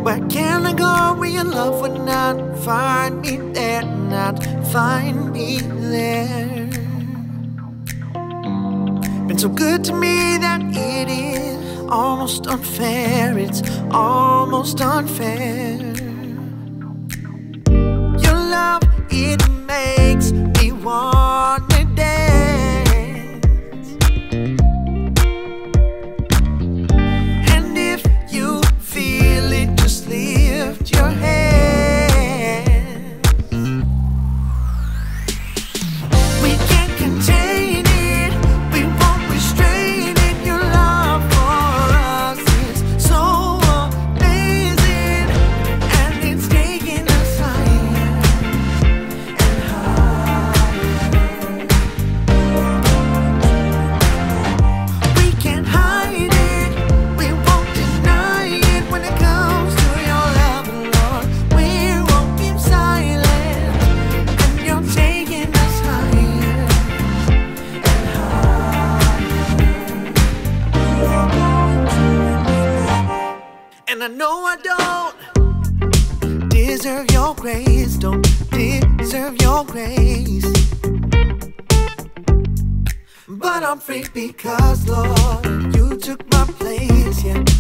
Where can I go where your love would not find me there, not find me there? Been so good to me that it is almost unfair, it's almost unfair. Your love, it makes me want to dance. And if you feel it, just lift your hands. We can't contain it, we won't restrain it. Your love for us is so amazing, and it's taking us higher and higher. We can't hide it, we won't deny it. When it comes to your love, Lord, we won't keep silent, and you're taking us higher and higher. And I know I don't deserve your grace, don't deserve your grace, but I'm free because, Lord, you took my place, yeah.